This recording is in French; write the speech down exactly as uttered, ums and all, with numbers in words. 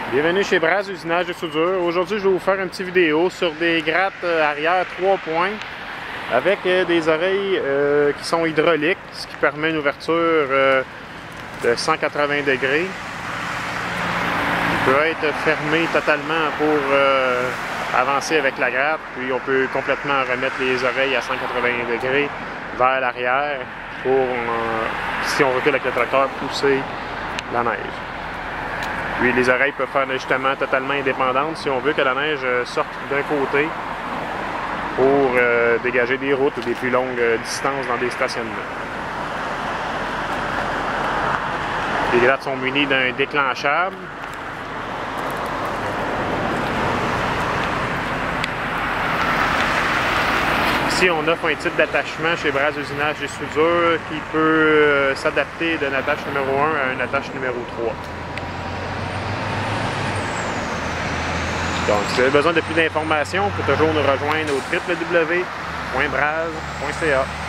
Bienvenue chez Braz Usinage de soudure. Aujourd'hui, je vais vous faire une petite vidéo sur des grattes arrière trois points avec des oreilles euh, qui sont hydrauliques, ce qui permet une ouverture euh, de cent quatre-vingts degrés. Il peut être fermé totalement pour euh, avancer avec la gratte, puis on peut complètement remettre les oreilles à cent quatre-vingts degrés vers l'arrière pour, euh, si on recule avec le tracteur, pousser la neige. Puis les oreilles peuvent faire un ajustement totalement indépendant si on veut que la neige sorte d'un côté pour euh, dégager des routes ou des plus longues distances dans des stationnements. Les grattes sont munies d'un déclenchable. Ici, on offre un type d'attachement chez Braz Usinage et soudure qui peut euh, s'adapter d'une attache numéro un à une attache numéro trois. Donc, si vous avez besoin de plus d'informations, vous pouvez toujours nous rejoindre au w w w point braz point c a.